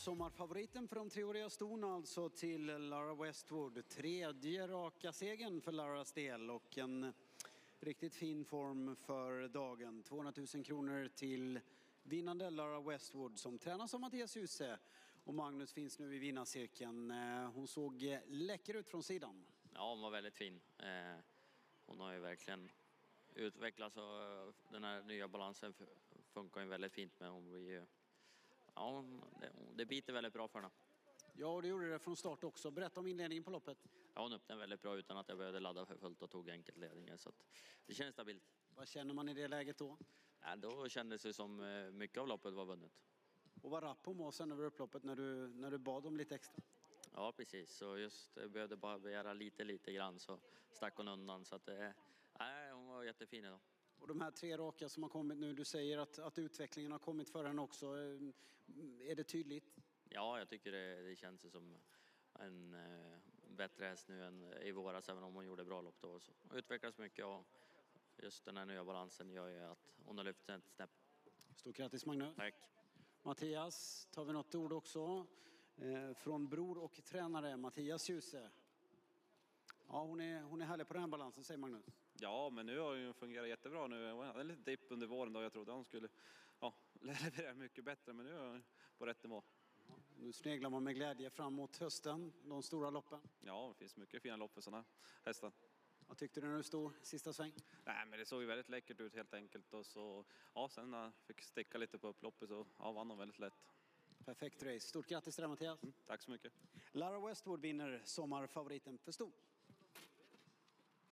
sommarfavoriten för de treåriga ston alltså till Lara Westwood. Tredje raka segern för Laras del och en riktigt fin form för dagen. 200 000 kronor till vinnande Lara Westwood som tränas av Mattias Djuse. Och Magnus finns nu i vinnarcirkeln. Hon såg läcker ut från sidan. Ja, hon var väldigt fin. Hon har ju verkligen utvecklats och den här nya balansen funkar ju väldigt fint med. Hon blir ju, ja, det biter väldigt bra för henne. Ja, och det gjorde det från start också. Berätta om inledningen på loppet. Ja, hon öppnade väldigt bra utan att jag behövde ladda för fullt och tog enkelt ledningen. Så att det känns stabilt. Vad känner man i det läget då? Ja, då kändes det som mycket av loppet var vunnet. Och vad rapp hon var sen över upploppet när du bad om lite extra? Ja, precis. Så just jag behövde bara begära lite grann så stack hon undan. Så att hon var jättefin idag. Och de här 3 raka som har kommit nu, du säger att utvecklingen har kommit för henne också. Är det tydligt? Ja, jag tycker det känns som en bättre häst nu än i våras, även om hon gjorde bra lopp då. Så utvecklas mycket och just den här nya balansen gör ju att hon har lyft ett snäpp. Stort grattis Magnus. Tack. Mattias, tar vi något ord också från bror och tränare Mattias Djuse. Ja, hon är härlig på den här balansen, säger Magnus. Ja, men nu har hon fungerat jättebra nu. Hon hade en liten dipp under våren då jag trodde hon skulle leverera mycket bättre, men nu är hon på rätt nivå. Nu sneglar man med glädje fram mot hösten, de stora loppen. Ja, det finns mycket fina lopp för sådana hästar. Vad tyckte du när du stod sista sväng? Nej, men det såg ju väldigt läckert ut helt enkelt. Och så, ja, sen när jag fick sticka lite på upploppet så vann hon väldigt lätt. Perfekt race. Stort grattis till dig Mattias. Tack så mycket. Lara Westwood vinner sommarfavoriten för ston.